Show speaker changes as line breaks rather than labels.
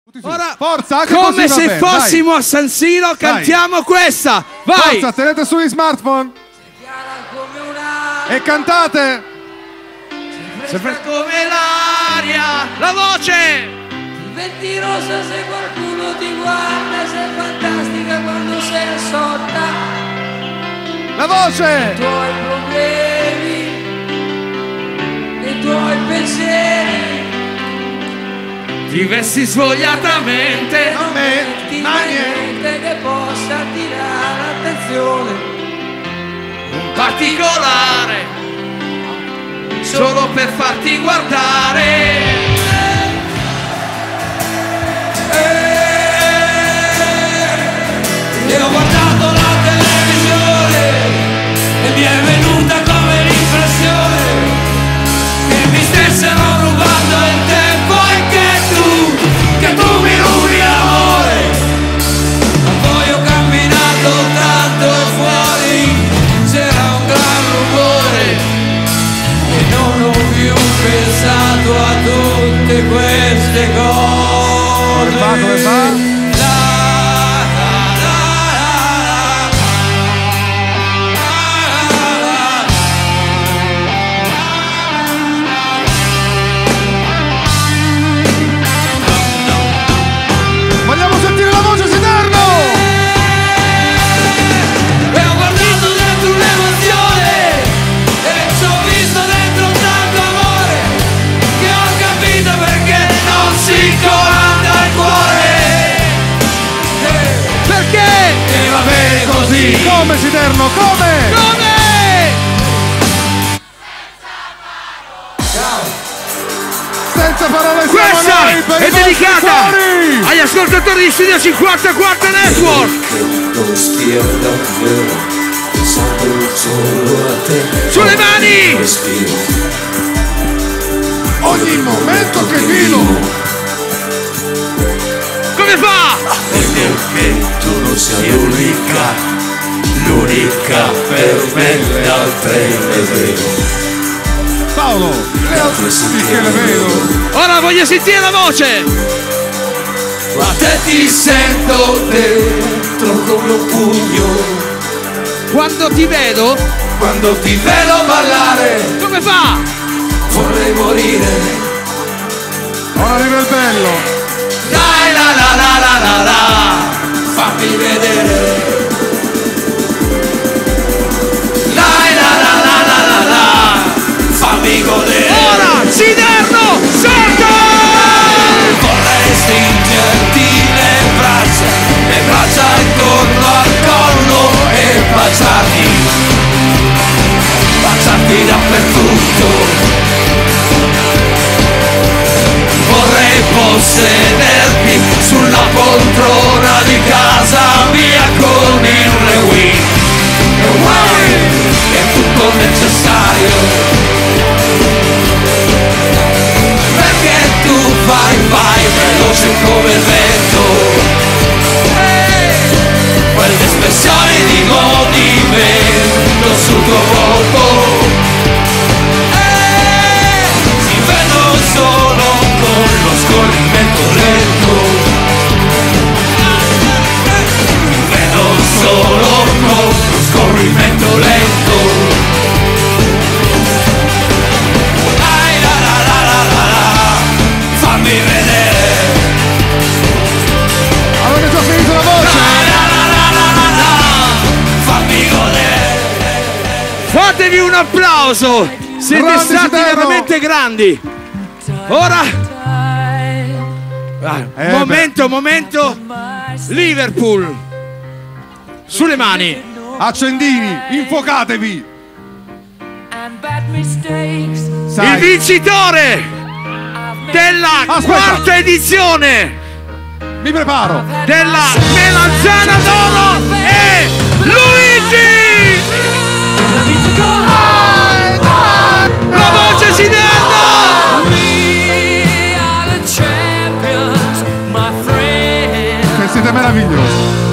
Ora,
forza, anche
come
così
se
bene,
fossimo a San Siro, cantiamo questa. Vai!
Forza, tenete sugli smartphone e cantate.
Sempre come l'aria, la voce.
Diventi rosa se qualcuno ti guarda, sei fantastica quando sei assorta.
La voce.
I tuoi problemi, i tuoi pensieri.
Ti vesti svogliatamente,
non metti mai niente che possa attirare l'attenzione.
un particolare, solo per farti guardare.
E ho guardato la televisione e mi è venuta come l'impressione che mi stessero rubando il tempo e che tu mi rubi l'amore. Ma poi ho camminato tanto e fuori c'era un gran rumore e non ho più pensato a tutte queste cose.
Come fa? Vogliamo sentire la voce Siderno!
E ho guardato dentro un'emozione e ci ho visto dentro tanto amore che ho capito perché non si comanda il cuore.
Perché?
E va bene così.
Come Siderno? Come?
Come?
Senza parole siamo
Questa
noi per
è
i vostri
dedicata
cuori!
agli ascoltatori di Studio 54 Network.
Che non stia davvero pensando solo a te.
Sulle mani!
Respiro.
Ogni momento che vivo!
Come fa?
Perché tu non sei l'unica per me, le altre le vedo.
Paolo, le altre sì che le vedo!
Ora voglio sentire la voce.
Ma te ti sento dentro come un pugno.
Quando ti vedo,
Quando ti vedo ballare
come fa?
vorrei morire.
Ora arriva il bello!
Dai la la la la la la, fammi vedere. Dai la la la la la la, fammi godere.
Ora, Siderno, salta!
Vorrei stringerti le braccia intorno al collo e baciarti dappertutto. Vorrei possederti sulla poltrona di casa mia con il rewind. È tutto necessario. Perché tu vai veloce come il vento. Quelle espressioni di godimento sul tuo volto si vedono solo con lo scorrimento lento. Si vedono solo con lo scorrimento lento. Fammi vedere.
Avete già finito la voce?
Fammi godere.
Fatevi un applauso. Siete
Grandi,
stati
Siderno.
veramente grandi. Ora, momento, Liverpool. Sulle mani.
Accendini, infuocatevi!
Il
Sai,
vincitore della quarta edizione
mi preparo!
della Melanzana d'Oro è Luigi! La voce Siderno!
Che siete meravigliosi!